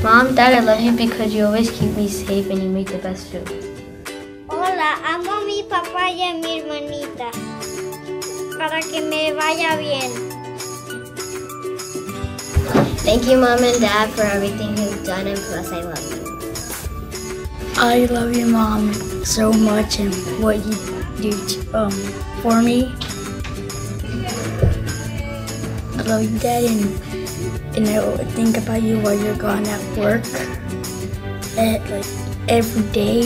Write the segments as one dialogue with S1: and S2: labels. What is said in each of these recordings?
S1: Mom, Dad, I love you because you always keep me safe and you make the best food.
S2: Hola, amo a mi papá y a mi hermanita para que me vaya bien.
S1: Thank you, Mom and Dad, for everything you've done, and plus I love you.
S3: I love you, Mom, so much, and what you do for me. I love you, Dad, and I will think about you while you're gone at work, like every day.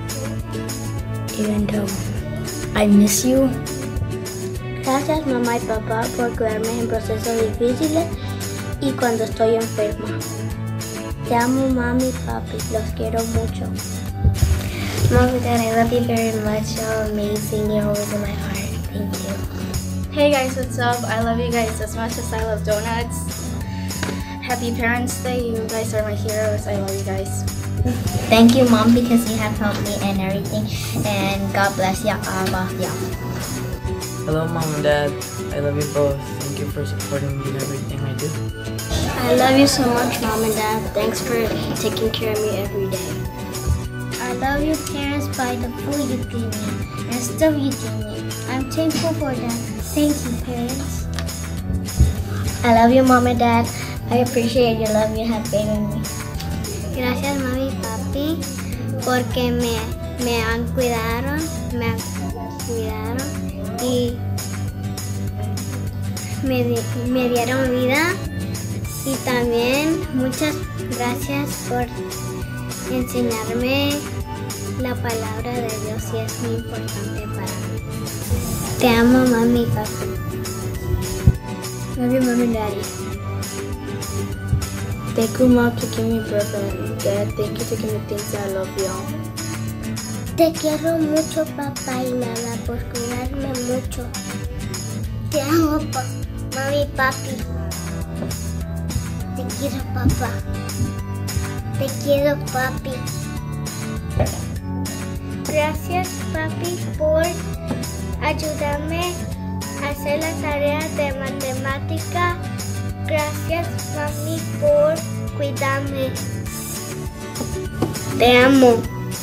S3: And I miss you.
S2: Gracias, mamá y papá, por cuidarme en procesos difíciles y cuando estoy enferma. Te amo, mami y papi, los quiero mucho.
S1: Mom and Dad, I love you very much. You're amazing. You're always in my heart. Thank you.
S4: Hey guys, what's up? I love you guys as much as I love donuts. Happy Parents Day. You guys are my heroes. I love you guys.
S1: Thank you, Mom, because you have helped me and everything. And God bless you. I love you.
S5: Hello, Mom and Dad. I love you both. Thank you for supporting me in everything I do.
S2: I love you so much, Mom and Dad. Thanks for taking care of me every day. I love you, parents, by the food you give me and stuff you give me. I'm thankful for that. Thank you, parents.
S1: I love you, Mom and Dad. I appreciate your love you have given me.
S2: Gracias, mami y papi, porque me han cuidado y me dieron vida. Y también muchas gracias por enseñarme la palabra de Dios y es muy importante para mí. Te amo, mami y papi.
S4: Love you, Mom and Daddy. Thank you, Mom, for giving me birth, and Dad, thank you for giving me things that I love y'all.
S2: Te quiero mucho, papá y mamá, por cuidarme mucho. Te amo, mami y papi. Te quiero, papá. Te quiero, papi. Gracias, papi, por ayudarme a hacer las tareas de matemática. Gracias, mami, por cuidarme. Te amo.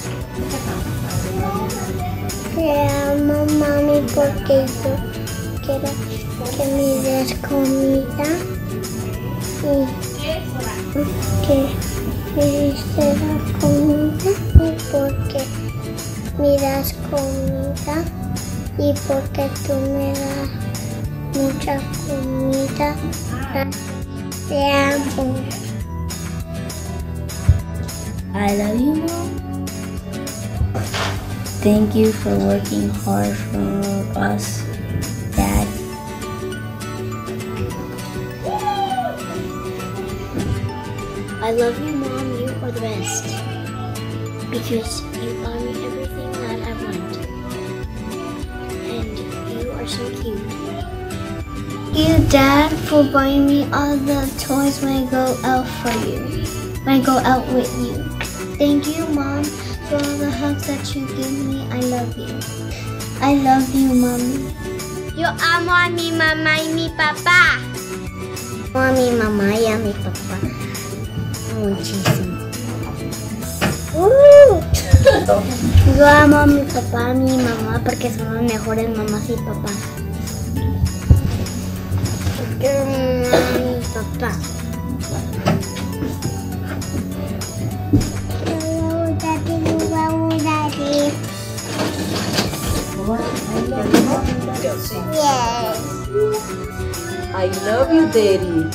S2: Te amo, mami, porque yo quiero que me des comida y que me diste la comida y porque me das comida y porque tú me das mucha comida. Te amo.
S3: I love you, Mom. Thank you for working hard for us, Dad.
S2: I love you, Mom. You are the best. Because you buy me everything that I want. And you are so cute. You, Dad, for buying me all the toys when I go out for you. When I go out with you. Thank you, Mom, for all the hugs that you give me. I love you. I love you, Mommy. Yo amo a mi mamá y mi papá.
S1: Amo a mi mamá y a mi papá muchísimo.
S2: Yo amo a mi papá y mi mamá porque son las mejores mamás y papás. Yo amo a mi papá. Yes.
S6: I love you, Daddy.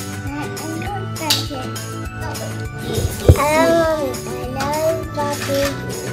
S2: I love you, Papi.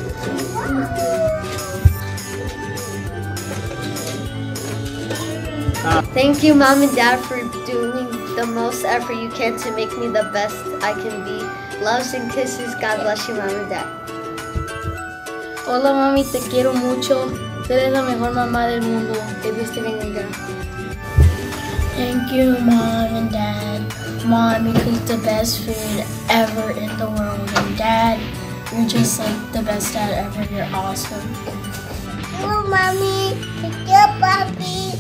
S1: Thank you, Mom and Dad, for doing the most effort you can to make me the best I can be. Loves and kisses. God bless you, Mom and Dad.
S4: Hola, mami, te quiero mucho. Eres la mejor mamá del mundo. Que Dios te bendiga.
S3: Thank you, Mom and Dad. Mom, you cook the best food ever in the world. And Dad, you're just like the best dad ever. You're awesome.
S2: Oh, Mommy. Te quiero, Papi.